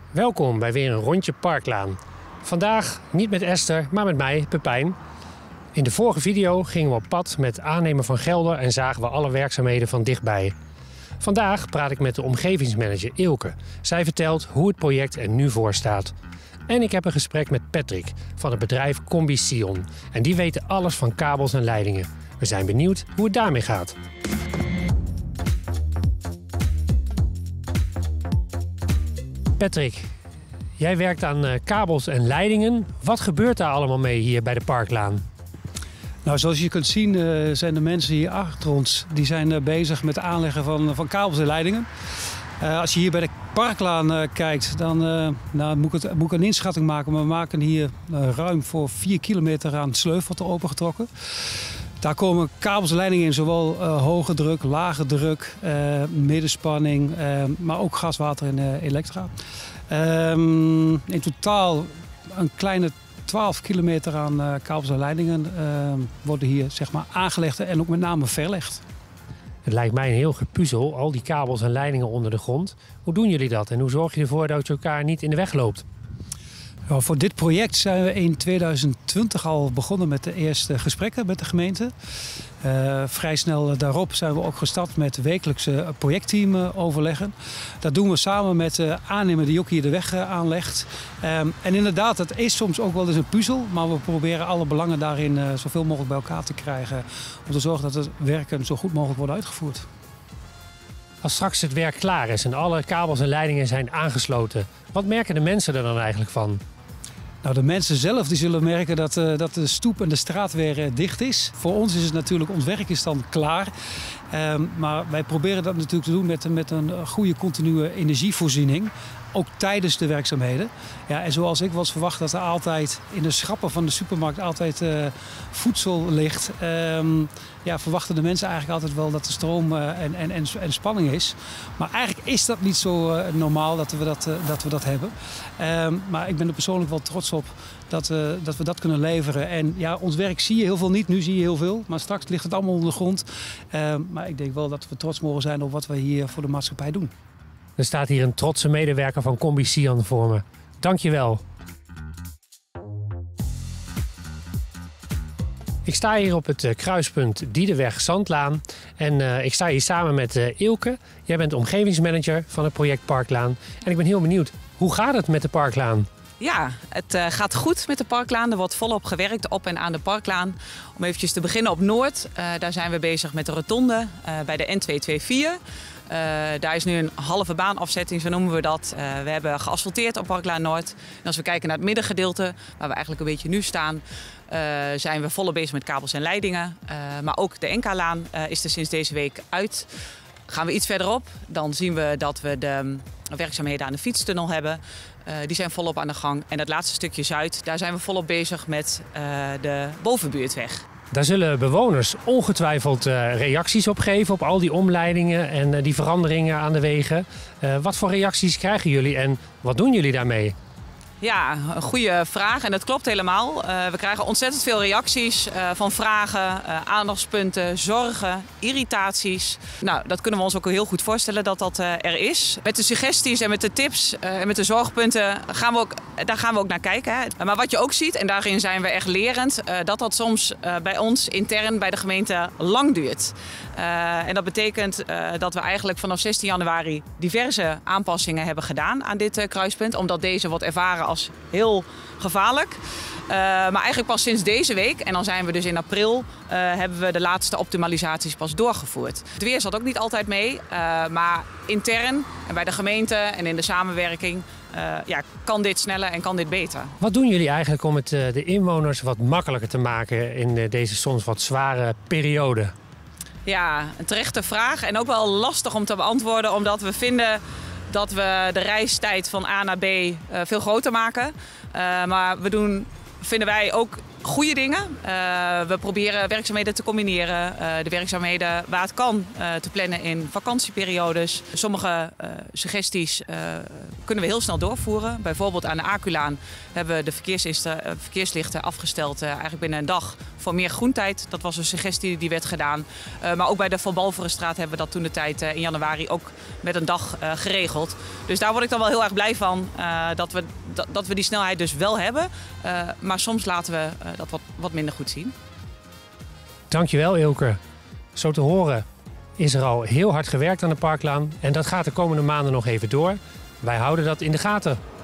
Welkom bij weer een rondje Parklaan. Vandaag niet met Esther, maar met mij, Pepijn. In de vorige video gingen we op pad met aannemer van Gelder en zagen we alle werkzaamheden van dichtbij. Vandaag praat ik met de omgevingsmanager Ilke. Zij vertelt hoe het project er nu voor staat. En ik heb een gesprek met Patrick van het bedrijf Combi Sion. En die weten alles van kabels en leidingen. We zijn benieuwd hoe het daarmee gaat. Patrick, jij werkt aan kabels en leidingen. Wat gebeurt daar allemaal mee hier bij de Parklaan? Nou, zoals je kunt zien zijn de mensen hier achter ons die zijn bezig met het aanleggen van kabels en leidingen. Als je hier bij de Parklaan kijkt, dan moet ik een inschatting maken. Maar we maken hier ruim voor 4 kilometer aan sleuf wordt er opengetrokken. Daar komen kabels en leidingen in, zowel hoge druk, lage druk, middenspanning, maar ook gas, water en elektra. In totaal een kleine 12 kilometer aan kabels en leidingen worden hier aangelegd en ook met name verlegd. Het lijkt mij een heel gepuzzel, al die kabels en leidingen onder de grond. Hoe doen jullie dat en hoe zorg je ervoor dat je elkaar niet in de weg loopt? Nou, voor dit project zijn we in 2020 al begonnen met de eerste gesprekken met de gemeente. Vrij snel daarop zijn we ook gestart met wekelijkse projectteamoverleggen. Dat doen we samen met de aannemer die ook hier de weg aanlegt. En inderdaad, het is soms ook wel eens een puzzel, maar we proberen alle belangen daarin zoveel mogelijk bij elkaar te krijgen. Om te zorgen dat het werken zo goed mogelijk wordt uitgevoerd. Als straks het werk klaar is en alle kabels en leidingen zijn aangesloten, wat merken de mensen er dan eigenlijk van? Nou, de mensen zelf die zullen merken dat de stoep en de straat weer dicht is. Voor ons is het natuurlijk, ons werk is dan klaar. Maar wij proberen dat natuurlijk te doen met een goede continue energievoorziening. Ook tijdens de werkzaamheden. Ja, en zoals ik was verwacht dat er altijd in de schappen van de supermarkt altijd voedsel ligt. Verwachten de mensen eigenlijk altijd wel dat er stroom en spanning is. Maar eigenlijk is dat niet zo normaal dat we dat hebben. Maar ik ben er persoonlijk wel trots op dat we dat kunnen leveren. En ja, ons werk zie je heel veel niet, nu zie je heel veel. Maar straks ligt het allemaal onder de grond. Maar ik denk wel dat we trots mogen zijn op wat we hier voor de maatschappij doen. Er staat hier een trotse medewerker van Combi Sion voor me. Dank je wel. Ik sta hier op het kruispunt Diedenweg-Zandlaan en ik sta hier samen met Ilke. Jij bent omgevingsmanager van het project Parklaan. En ik ben heel benieuwd, hoe gaat het met de Parklaan? Ja, het gaat goed met de Parklaan. Er wordt volop gewerkt op en aan de Parklaan. Om eventjes te beginnen op Noord. Daar zijn we bezig met de rotonde bij de N224. Daar is nu een halve baanafzetting, zo noemen we dat. We hebben geasfalteerd op Parklaan Noord. En als we kijken naar het middengedeelte, waar we eigenlijk een beetje nu staan, zijn we volop bezig met kabels en leidingen. Maar ook de NK-laan is er sinds deze week uit. Gaan we iets verderop, dan zien we dat we de werkzaamheden aan de fietstunnel hebben. Die zijn volop aan de gang. En dat laatste stukje Zuid, daar zijn we volop bezig met de bovenbuurtweg. Daar zullen bewoners ongetwijfeld reacties op geven op al die omleidingen en die veranderingen aan de wegen. Wat voor reacties krijgen jullie en wat doen jullie daarmee? Ja, een goede vraag en dat klopt helemaal. We krijgen ontzettend veel reacties van vragen, aandachtspunten, zorgen, irritaties. Nou, dat kunnen we ons ook heel goed voorstellen dat dat er is. Met de suggesties en met de tips en met de zorgpunten gaan we ook naar kijken. Hè. Maar wat je ook ziet, en daarin zijn we echt lerend, dat soms bij ons intern bij de gemeente lang duurt. En dat betekent dat we eigenlijk vanaf 16 januari diverse aanpassingen hebben gedaan aan dit kruispunt. Omdat deze wordt ervaren als heel gevaarlijk. Maar eigenlijk pas sinds deze week, en dan zijn we dus in april, hebben we de laatste optimalisaties pas doorgevoerd. Het weer zat ook niet altijd mee, maar intern en bij de gemeente en in de samenwerking kan dit sneller en kan dit beter. Wat doen jullie eigenlijk om het de inwoners wat makkelijker te maken in deze soms wat zware periode? Ja, een terechte vraag en ook wel lastig om te beantwoorden, omdat we vinden dat we de reistijd van A naar B veel groter maken. Maar vinden wij ook goede dingen. We proberen werkzaamheden te combineren. De werkzaamheden waar het kan te plannen in vakantieperiodes. Sommige suggesties kunnen we heel snel doorvoeren. Bijvoorbeeld aan de Aculaan hebben we de verkeerslichten afgesteld eigenlijk binnen een dag voor meer groentijd. Dat was een suggestie die werd gedaan. Maar ook bij de Van Balverenstraat hebben we dat toen de tijd in januari ook met een dag geregeld. Dus daar word ik dan wel heel erg blij van dat we die snelheid dus wel hebben. Maar soms laten we dat wat minder goed zien. Dankjewel Ilke. Zo te horen is er al heel hard gewerkt aan de Parklaan en dat gaat de komende maanden nog even door. Wij houden dat in de gaten.